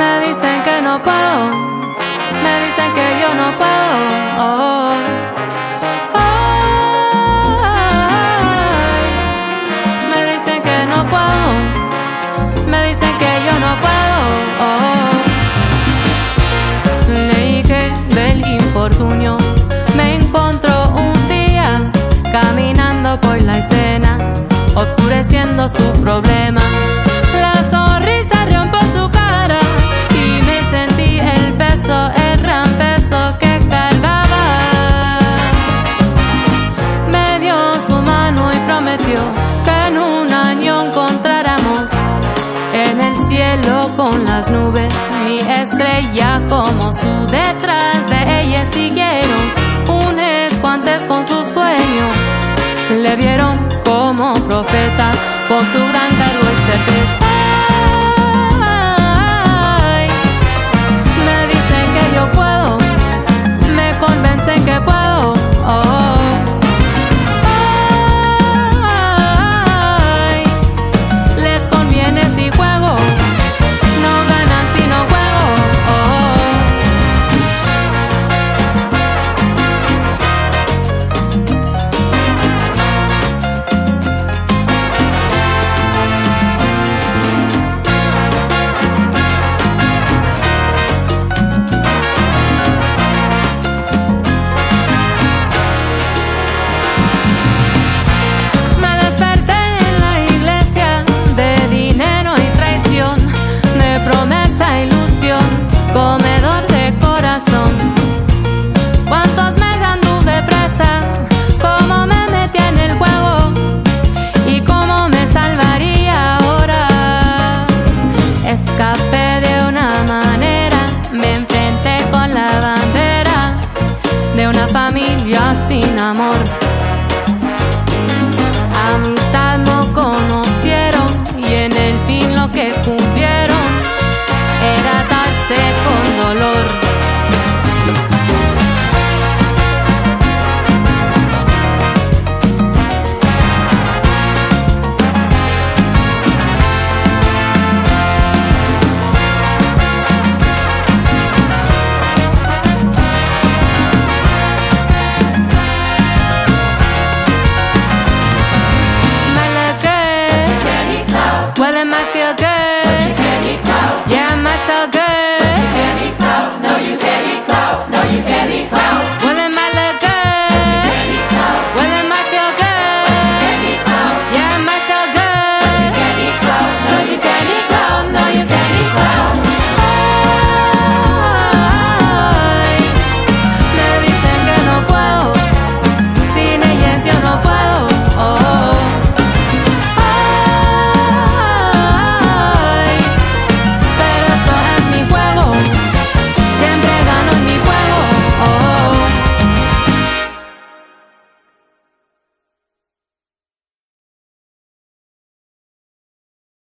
Me dicen que no puedo, me dicen que yo no puedo. Oh, ay. Me dicen que no puedo, me dicen que yo no puedo. Oh. Leí que del infortunio me encontró un día caminando por la escena, oscureciendo sus problemas. La sonrisa rompió su cara y me sentí el peso, el gran peso que cargaba. Me dio su mano y prometió que en un año encontráramos en el cielo con las nubes mi estrella como su. Detrás de ella siguieron unos cuantos con sus sueños. Le vieron como profeta con su gran cargo y certeza. Ay, me dicen que yo puedo, me convencen que puedo. Oh. Ay, les conviene si juego, no ganan si no juego. Oh. Comedor de corazón, cuántos meses anduve presa, cómo me metí en el juego y cómo me salvaría ahora. Escapé de una manera, me enfrenté con la bandera de una familia sin amor. Amistad no conocieron y en el fin lo que cumplieron era atarse con dolor. Me alegué, well, it might feel good.